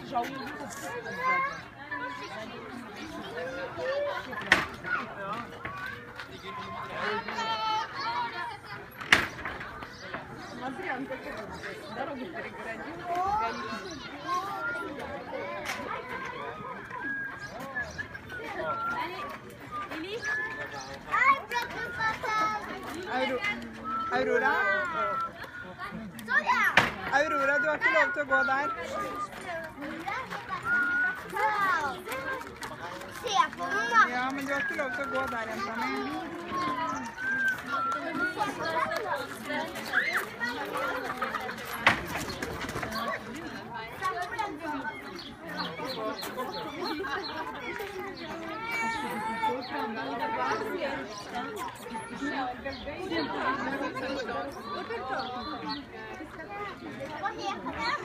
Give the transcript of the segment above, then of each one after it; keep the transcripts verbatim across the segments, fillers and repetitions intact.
Смотри, он как дорогу перегородил. Aurora? Aurora, du har ikke lov til å gå der. Se på den da. Ja, men du har ikke lov til å gå der, jenta mi. Hva heter det?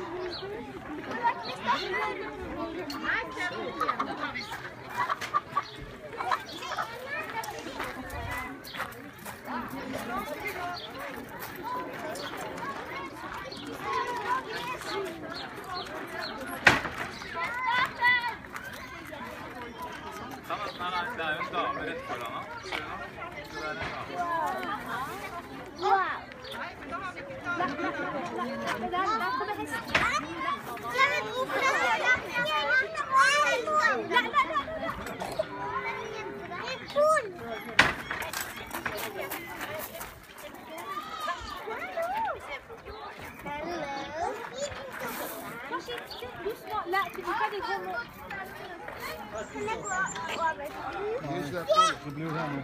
Nei, nei, det er jo en dame rett foran han. Ser du nå? Det er en dame. Wow! Der kommer hesten. لا تبقى يكون Use that for the blue hammer.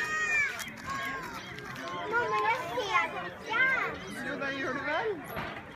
Mamma, jag ser det. Ja. Jo, det gjør du vel.